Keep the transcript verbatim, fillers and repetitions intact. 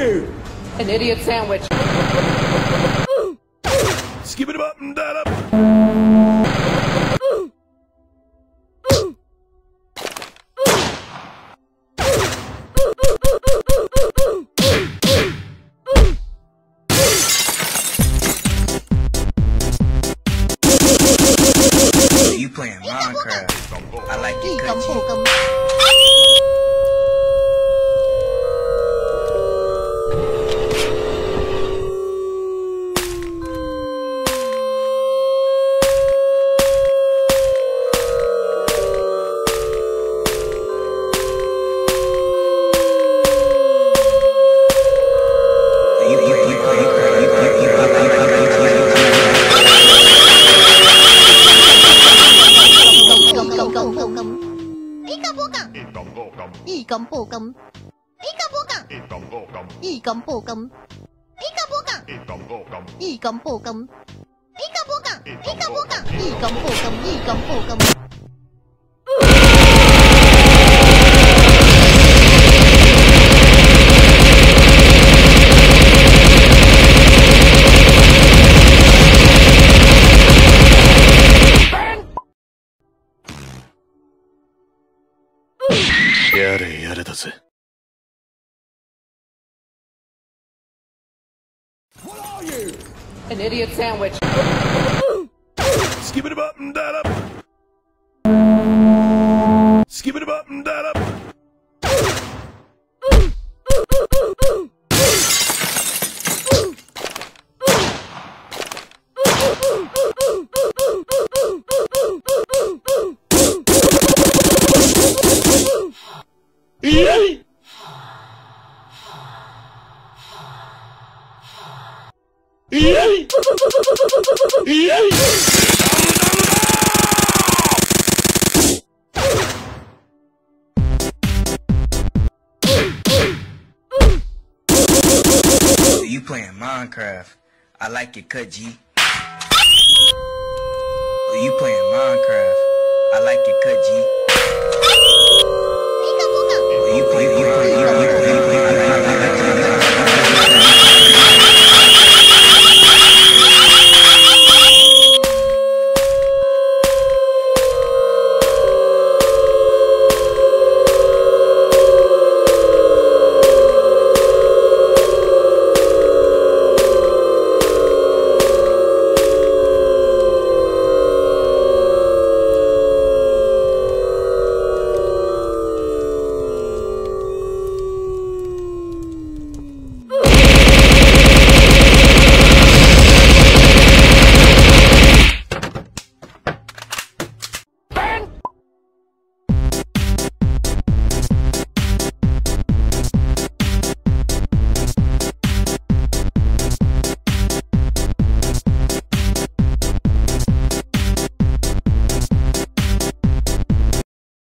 you? An idiot sandwich. Skip it up and that up. You playing Minecraft? I like it, cut you. I cầm bộ cầm I cầm bộ cầm I cầm bộ cầm I cầm bộ cầm I cầm bộ cầm I cầm bộ cầm I cầm bộ cầm I cầm bộ cầm I cầm bộ cầm I cầm bộ cầm I cầm bộ cầm やれやれだぜ。What are you? An idiot sandwich. Skip it up and that up. Skip it up and that up. Yay! Yay! Yay! You playing Minecraft? I like it, cut G. You playing Minecraft? I like it, cut G.